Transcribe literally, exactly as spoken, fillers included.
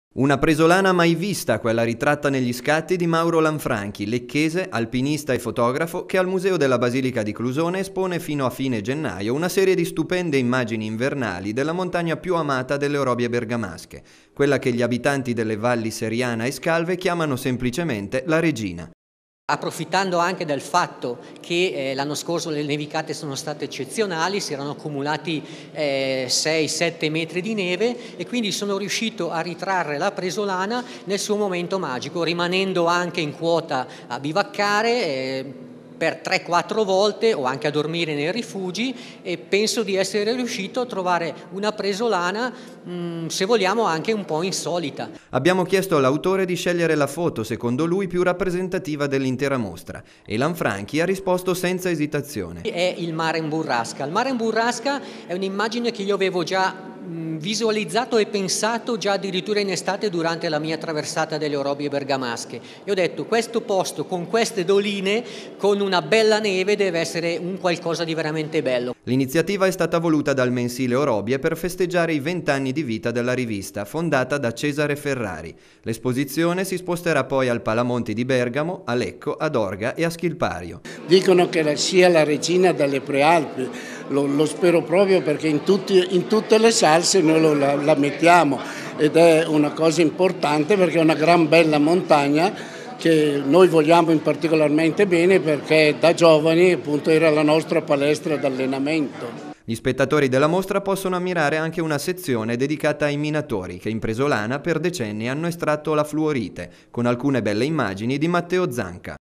Una presolana mai vista, quella ritratta negli scatti di Mauro Lanfranchi, lecchese, alpinista e fotografo, che al Museo della Basilica di Clusone espone fino a fine gennaio una serie di stupende immagini invernali della montagna più amata delle Orobie bergamasche, quella che gli abitanti delle valli Seriana e Scalve chiamano semplicemente la Regina. Approfittando anche del fatto che eh, l'anno scorso le nevicate sono state eccezionali, si erano accumulati eh, sei sette metri di neve e quindi sono riuscito a ritrarre la presolana nel suo momento magico, rimanendo anche in quota a bivaccare eh, per tre quattro volte o anche a dormire nei rifugi, e penso di essere riuscito a trovare una presolana, mh, se vogliamo, anche un po' insolita. Abbiamo chiesto all'autore di scegliere la foto secondo lui più rappresentativa dell'intera mostra e Lanfranchi ha risposto senza esitazione. È il mare in burrasca. Il mare in burrasca è un'immagine che io avevo già visualizzato e pensato già addirittura in estate durante la mia traversata delle Orobie bergamasche, e ho detto: questo posto con queste doline, con una bella neve, deve essere un qualcosa di veramente bello. L'iniziativa è stata voluta dal mensile Orobie per festeggiare i vent'anni di vita della rivista, fondata da Cesare Ferrari. L'esposizione si sposterà poi al Palamonti di Bergamo, a Lecco, ad Orga e a Schilpario. Dicono che sia la regina delle Prealpi, lo, lo spero proprio, perché in, tutti, in tutte le salse noi lo, la, la mettiamo, ed è una cosa importante perché è una gran bella montagna che noi vogliamo in particolarmente bene, perché da giovani appunto era la nostra palestra d'allenamento. Gli spettatori della mostra possono ammirare anche una sezione dedicata ai minatori che in presolana per decenni hanno estratto la fluorite, con alcune belle immagini di Matteo Zanca.